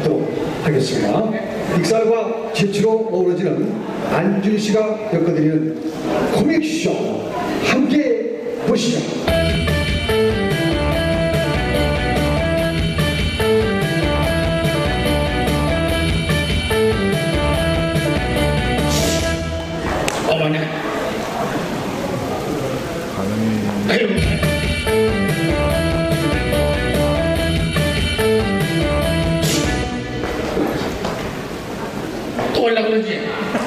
듣도록 하겠습니다. 익살과 재치로 어우러지는 안준 씨가 엮어드리는 코믹쇼 함께 보시죠. 어머니. 아유. 또 올라 그러지?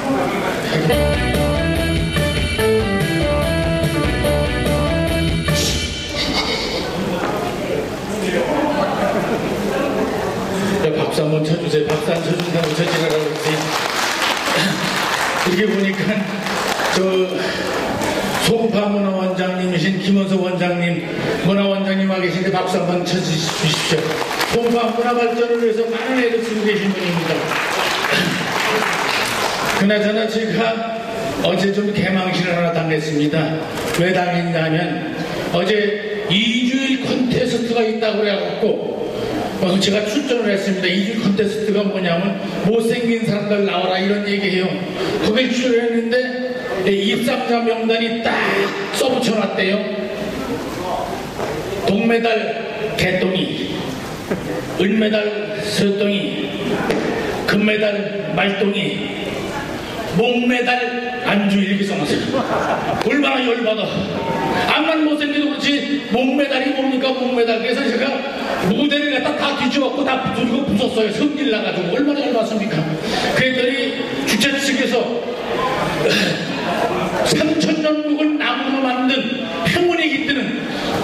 박수 한번 쳐주세요. 박수 안 쳐준다고 저지라고 그러지. 이렇게 보니까 송파문화원장님이신 김원석 원장님, 문화원장님 와 계신데 박수 한번 쳐주십시오. 송파 문화발전을 위해서 많은 애를 쓰고 계신 분입니다. 그나저나 제가 어제 좀 개망신을 하나 당했습니다. 왜 당했냐면 어제 2주일 콘테스트가 있다고 그래갖고 제가 출전을 했습니다. 2주 콘테스트가 뭐냐면 못생긴 사람들 나와라 이런 얘기해요. 거기에 출연했는데 입상자 명단이 딱 써붙여놨대요. 동메달 개똥이, 은메달 새똥이, 금메달 말똥이, 목메달 안주 이렇게 써놨어요. 얼마나 열받아. 암만 못생겨도 그렇지 목메달이 뭡니까 목메달. 그래서 제가 무대를 갖다 다 뒤집었고 다 부수고 부쉈어요. 성질 나가지고 얼마나 열받습니까. 그랬더니 주최 측에서 3,000년 묵은 나무로 만든 행운의 깃드는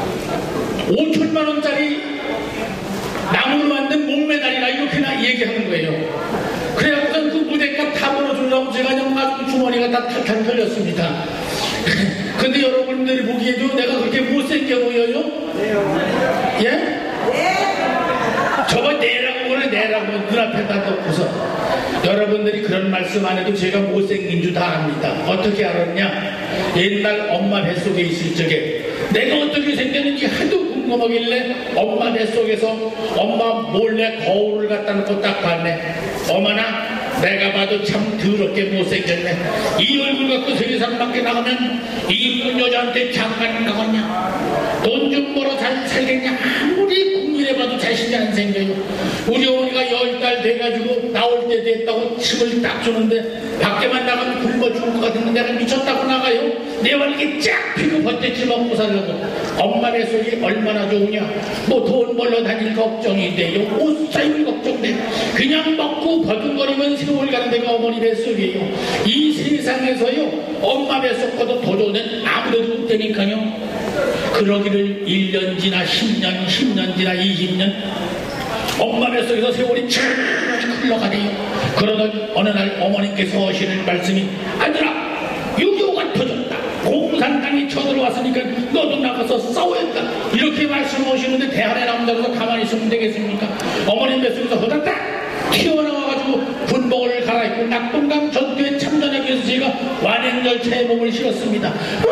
5천만원짜리 나무로 만든 목메달이라 이렇게나 얘기하는 거예요. 그래갖고선 그 무대값 다 벌어주려고 제가 그냥 아주 주머니가 다 탈탈 털렸습니다. 근데 여러분들이 보기에도 내가 그렇게 못생겨 보여요? 네요. 예? 네. 저거 내라고 그래, 내라고 눈앞에다 놓고서. 여러분들이 그런 말씀 안 해도 제가 못생긴 줄 다 압니다. 어떻게 알았냐? 옛날 엄마 뱃속에 있을 적에 내가 어떻게 생겼는지 하도 궁금하길래 엄마 뱃속에서 엄마 몰래 거울을 갖다 놓고 딱 봤네. 어머나 내가 봐도 참 더럽게 못생겼네. 이 얼굴 갖고 세계산 밖에 나가면 이쁜 여자한테 장관 나갔냐? 돈 좀 벌어 잘 살겠냐? 아무리 궁리해봐도 자신이 안 생겨요. 우리 어머니가 10달 돼가지고 나올 때 됐다고 침을 딱 주는데 밖에만 나가면 굶어 죽을 것 같은데 내가 미쳤다고 나가요? 내 말이 쫙 피고 버텼지 먹고 살려고. 엄마 뱃속이 얼마나 좋으냐? 뭐 돈 벌러 다닐 걱정이 돼요. 옷 사입을 걱정돼. 그냥 먹고 버둥거리면 세월 가는 데가 어머니 뱃속이에요. 이 세상에서요 엄마 뱃속보다 더 좋은 데는 아무데도 없다니까요. 그러기를 1년 지나 10년, 10년 지나 20년 엄마 뱃속에서 세월이 쭉 흘러가네요. 그러던 어느 날 어머니께서 하시는 말씀이 아들아 6.25가 터졌다. 공산당이 쳐들어왔으니까 너도 나가서 싸워야겠다. 이렇게 말씀하시는데 대한의 남자로서 가만히 있으면 되겠습니까? 어머니 뱃속에서 허닥닥 튀어나와가지고 군복을 갈아입고 낙동강 전투에 참전하기 위해서 제가 완행열차에 몸을 실었습니다.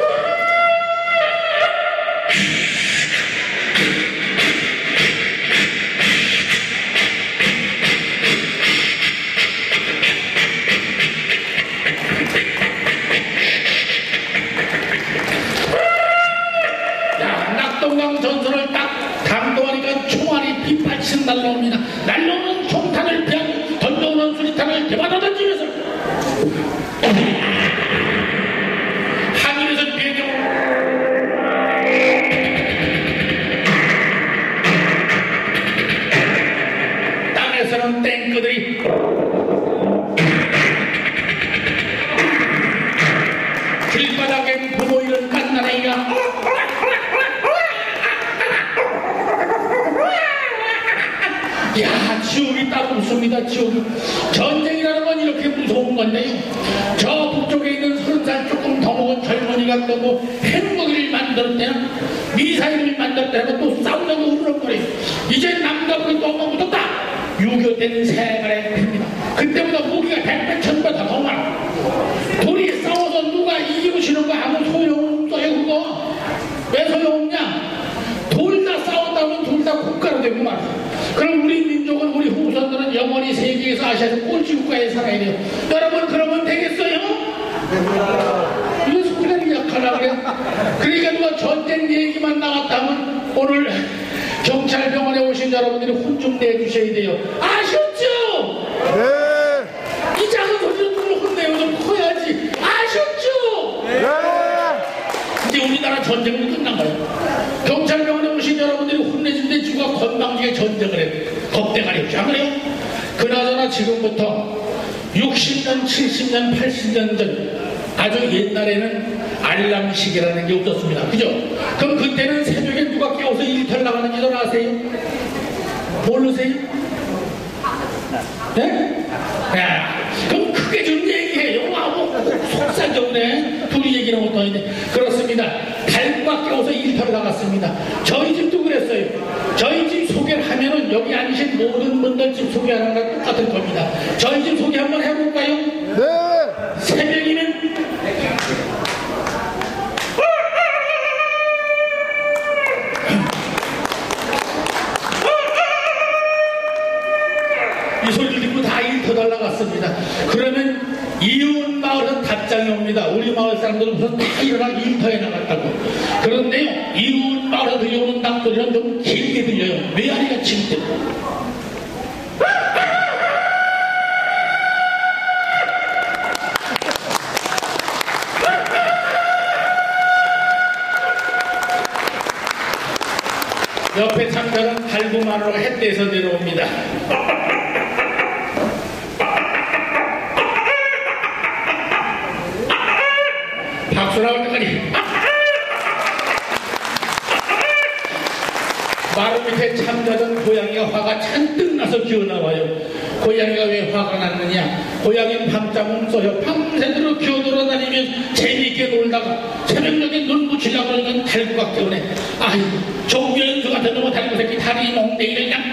전선을 딱 강도하니까 총알이 빗발치는 날라옵니다. 날라오는 총탄을 피하고 던져오는 수리탄을 대받아 던지면서 하늘에서 비행경 땅에서는 탱크들이 길바닥에 부모 이런 갓난아이가 야, 지옥이 따로 없습니다. 지옥이. 전쟁이라는 건 이렇게 무서운 건데요. 저 북쪽에 있는 30살 조금 더 먹은 젊은이가 또 뭐 핵무기를 만들었대나 미사일을 만들었대나 또 싸우려고 흐르렁거려요. 이제 남자분이 너무 붙었다. 6.25 때는 생활의 피입니다. 그때보다 무기가 100배, 1000배 더 많아. 둘이 싸워서 누가 이기고 지는 거 아무 소용없어요. 그거 왜 소용없냐? 둘 다 싸웠다면 둘 다 국가로 되고 말이야. 그럼 우리 민족은 우리 후손들은 영원히 세계에서 아시아에서 꼴찌 국가에 살아야 돼요. 여러분 그러면 되겠어요? 이거 소리가 약하다 그래. 그러니까 누가 전쟁 얘기만 나왔다면 오늘 경찰병원에 오신 여러분들이 혼 좀 내주셔야 돼요. 아셨죠? 네. 이 작은 소리로 누굴 혼내요. 좀 커야지. 아셨죠? 네. 이제 우리나라 전쟁은 끝난 거예요. 경찰병원에 오신 여러분들이 혼내준데 지구가 건방지게 전쟁을 해. 겁대가리 없지 안 그래요? 그나저나 지금부터 60년, 70년, 80년 전 아주 옛날에는 알람 시계라는 게 없었습니다. 그죠? 그럼 그때는 새벽에 누가 깨워서 일탈 나가는지도 아세요? 모르세요? 네? 야, 그럼 크게 좀 얘기해요. 속상정네. 둘이 얘기는 못하는데. 그렇습니다. 달과 깨워서 일탈을 나갔습니다. 저희 집도 그랬어요. 저희 집 소개를 하면은 여기 앉으신 모든 분들 집 소개하는 거랑 똑같을 겁니다. 저희 집 소개 한번 해볼까요? 네. 새벽이면 이 소리를 듣고 다 일터달 나갔습니다. 그러면 이웃 마을은 답장이 옵니다. 우리 마을 사람들은 무슨 다 일어나 일터에 나갔다고. 그런데요, 이웃 마을에 들려오는 낙소리는 좀 길게 들려요. 메아리가 짖듯. 옆에 상자는 달구마루가 햇대에서 내려옵니다. 박수 나올 때까지 마루 밑에 잠자던 고양이가 화가 잔뜩 나서 기어나와요. 고양이가 왜 화가 났느냐? 고양이는 밤잠을 써요. 밤새도록 기어돌아다니면 재미있게 놀다가 새벽녘에 눈 붙이려고 그러는 달구가 깨우네. 아이고 종교연수 같은 놈의 달구 새끼 다리 멍댕이를 그냥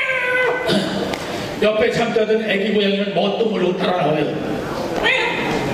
옆에 잠자던 애기 고양이는 뭣도 모르고 따라 나와요.